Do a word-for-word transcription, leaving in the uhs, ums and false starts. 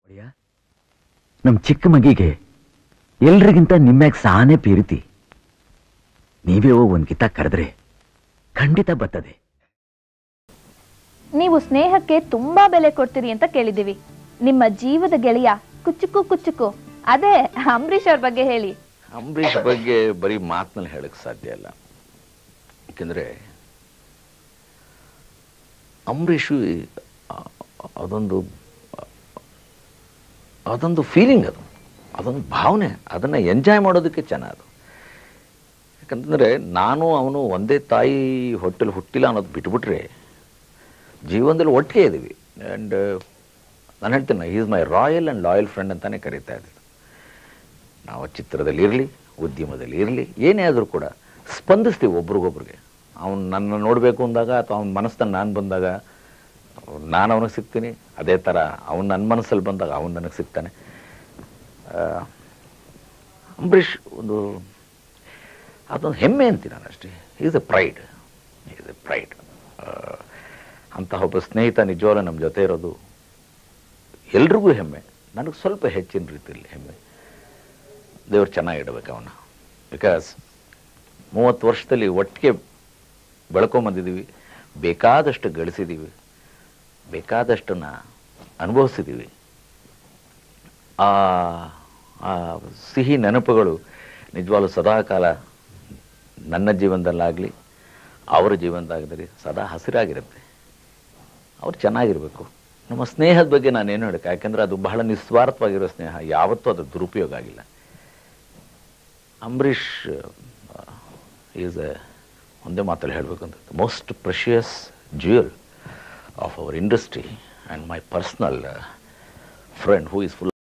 ನಮ್ ಚಿಕ್ಕ ಮಗಿಗೆ ಎಲ್ರಿಗಿಂತ ನಿಮ್ಮ್ಯಾಗ ಸಾನೆ ಪ್ರೀತಿ. ನೀವೇ ಹೋಗಿ ಒಂದ್ ಕಿತ್ತ ಕರೆದ್ರೆ ಖಂಡಿತ ಬರ್ತದೆ. ನೀವು ಸ್ನೇಹಕ್ಕೆ ತುಂಬಾ ಬೆಲೆ ಕೊಡ್ತೀರಿ ಅಂತ ಕೇಳಿದೀವಿ. ನಿಮ್ಮ ಜೀವದ ಗೆಳೆಯ ಕುಚ್ಚುಕು ಕುಚ್ಚುಕು ಅದೇ ಅಂಬರೀಷ್ ಅವ್ರ ಬಗ್ಗೆ ಹೇಳಿ. ಅಂಬರೀಷ್ ಬಗ್ಗೆ ಬರೀ ಮಾತಿನಲ್ಲಿ ಹೇಳಕ್ ಸಾಧ್ಯ ಇಲ್ಲ. ಯಾಕೆಂದ್ರೆ ಅಂಬರೀಷ್ ಅದೊಂದು ಅದೊಂದು ಫೀಲಿಂಗ್, ಅದು ಅದೊಂದು ಭಾವನೆ, ಅದನ್ನು ಎಂಜಾಯ್ ಮಾಡೋದಕ್ಕೆ ಚೆನ್ನಾದು. ಯಾಕಂತಂದರೆ ನಾನು ಅವನು ಒಂದೇ ತಾಯಿ ಹೊಟ್ಟೆಲಿ ಹುಟ್ಟಿಲ್ಲ ಅನ್ನೋದು ಬಿಟ್ಬಿಟ್ರೆ ಜೀವನದಲ್ಲಿ ಒಟ್ಟಿಗೆ ಇದ್ದೀವಿ. ಆ್ಯಂಡ್ ನಾನು ಹೇಳ್ತೇನೆ, he is my royal and loyal friend ಅಂತಲೇ ಕರೀತಾ ಇದ್ದೀನಿ. ನಾವು ಚಿತ್ರದಲ್ಲಿ ಇರಲಿ, ಉದ್ಯಮದಲ್ಲಿ ಇರಲಿ, ಏನೇ ಆದರೂ ಕೂಡ ಸ್ಪಂದಿಸ್ತೀವಿ ಒಬ್ರಿಗೊಬ್ರಿಗೆ. ಅವನು ನನ್ನ ನೋಡಬೇಕು ಅಂದಾಗ ಅಥವಾ ಅವನ ಮನಸ್ಸನ್ನು ನಾನು ಬಂದಾಗ ನಾನು ಅವನಿಗೆ ಸಿಗ್ತೀನಿ, ಅದೇ ಥರ ಅವನು ನನ್ನ ಮನಸ್ಸಲ್ಲಿ ಬಂದಾಗ ಅವನು ನನಗೆ ಸಿಗ್ತಾನೆ. ಅಂಬರೀಷ್ ಒಂದು ಅದೊಂದು ಹೆಮ್ಮೆ ಅಂತೀನಿ ನಾನು ಅಷ್ಟೇ. Is a pride, is a pride. ಅಂತಹ ಒಬ್ಬ ಸ್ನೇಹಿತ ನಿಜವಾಗ್ಲೂ ನಮ್ಮ ಜೊತೆ ಇರೋದು ಎಲ್ರಿಗೂ ಹೆಮ್ಮೆ, ನನಗೆ ಸ್ವಲ್ಪ ಹೆಚ್ಚಿನ ರೀತಿಯಲ್ಲಿ ಹೆಮ್ಮೆ. ದೇವ್ರು ಚೆನ್ನಾಗಿಡಬೇಕು ಅವನ್ನ. ಬಿಕಾಸ್ ಮೂವತ್ತು ವರ್ಷದಲ್ಲಿ ಒಟ್ಟಿಗೆ ಬೆಳ್ಕೊಂಬಂದಿದ್ದೀವಿ, ಬೇಕಾದಷ್ಟು ಗಳಿಸಿದ್ದೀವಿ, ಬೇಕಾದಷ್ಟನ್ನು ಅನುಭವಿಸಿದ್ದೀವಿ. ಆ ಸಿಹಿ ನೆನಪುಗಳು ನಿಜವಾಗ್ಲೂ ಸದಾಕಾಲ ನನ್ನ ಜೀವನದಲ್ಲಾಗಲಿ ಅವರ ಜೀವನದಾಗಲಿ ಸದಾ ಹಸಿರಾಗಿರುತ್ತೆ. ಅವ್ರು ಚೆನ್ನಾಗಿರಬೇಕು. ನಮ್ಮ ಸ್ನೇಹದ ಬಗ್ಗೆ ನಾನೇನು ಹೇಳಕ್ಕೆ, ಯಾಕೆಂದರೆ ಅದು ಬಹಳ ನಿಸ್ವಾರ್ಥವಾಗಿರೋ ಸ್ನೇಹ, ಯಾವತ್ತೂ ಅದ್ರ ದುರುಪಯೋಗ ಆಗಿಲ್ಲ. ಅಂಬರೀಷ್ ಈಸ್ ಎ ಒಂದೇ ಮಾತಲ್ಲಿ ಹೇಳಬೇಕು ಅಂತ, most precious jewel of our industry and my personal uh, friend who is full